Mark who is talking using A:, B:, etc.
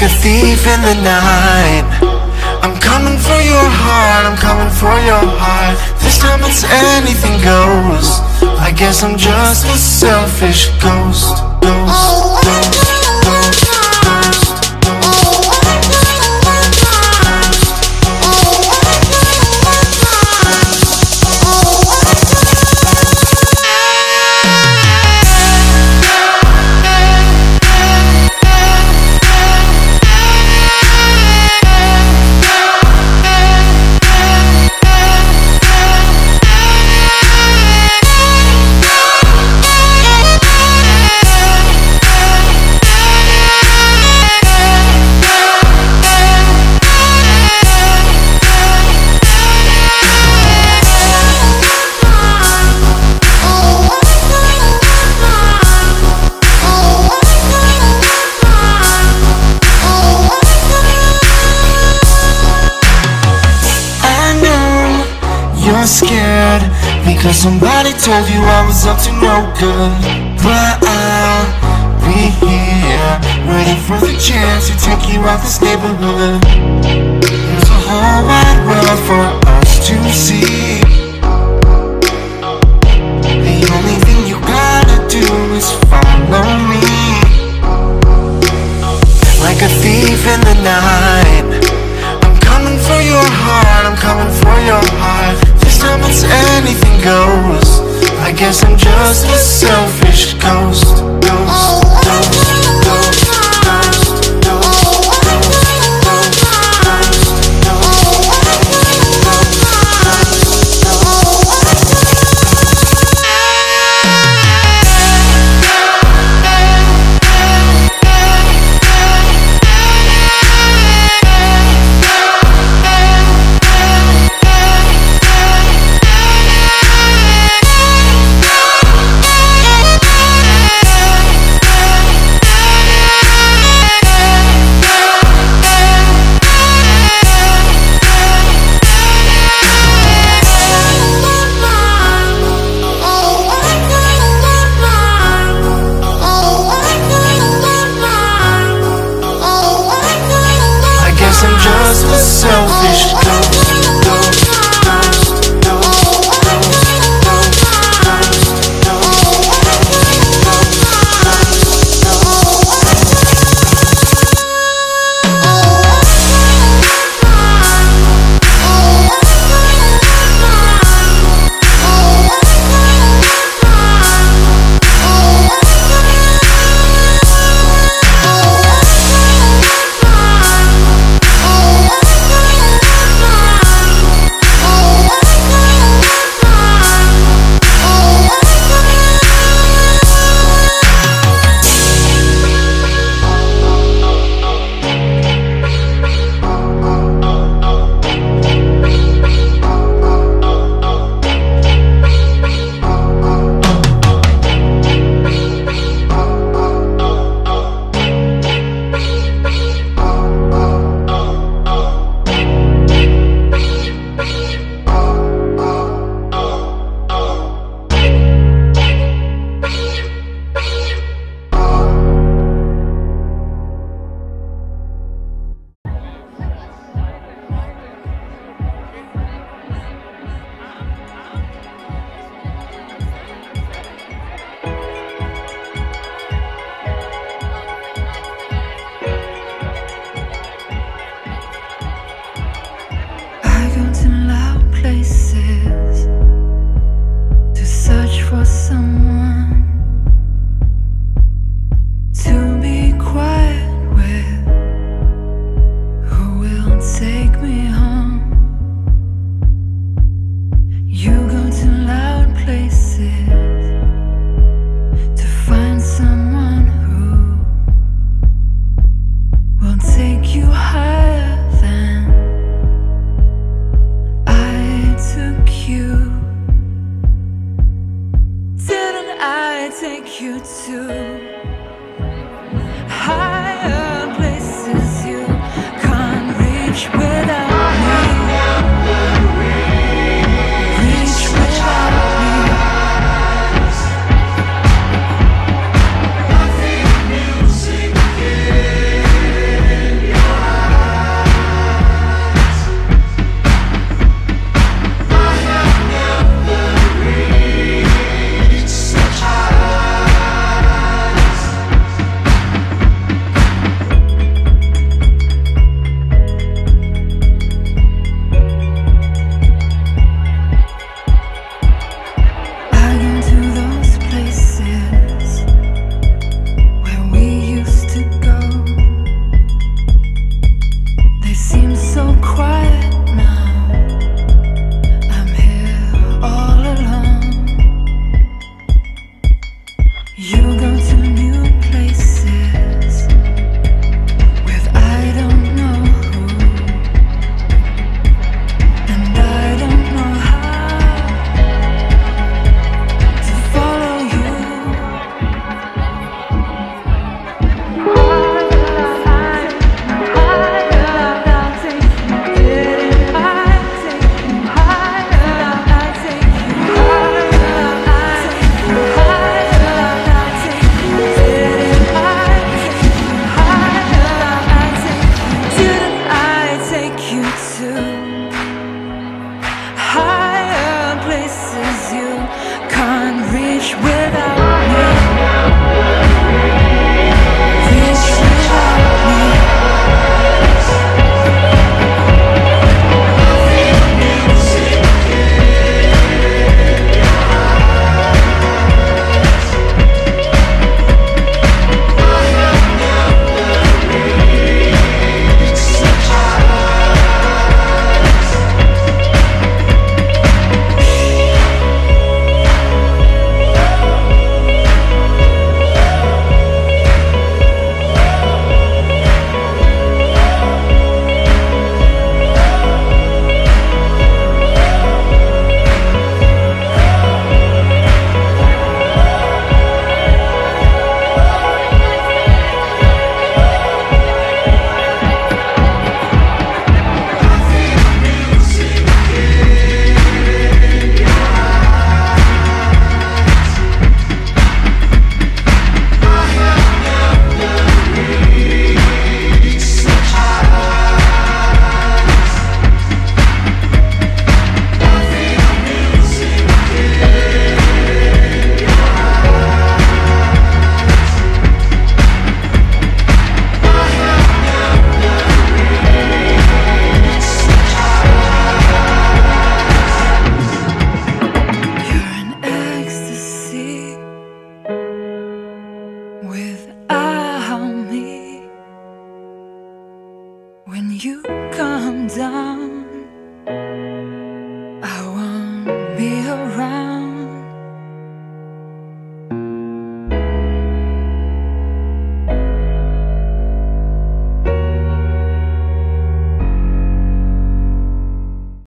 A: a thief in the night. I'm coming for your heart, I'm coming for your heart. This time it's anything goes. I guess I'm just a selfish ghost. Ghost, ghost, ghost, ghost. Scared because somebody told you I was up to no good. But I'll be here, waiting for the chance to take you out this neighborhood. There's a whole wide world for us to see. The only thing you gotta do is follow me. Like a thief in the night, I'm coming for your heart, I'm coming for your heart. This time it's anything goes. I guess I'm just a selfish ghost. Ghost, ghost, ghost, ghost, ghost, ghost, selfish ghost. Take you to higher places you can't reach without
B: 在。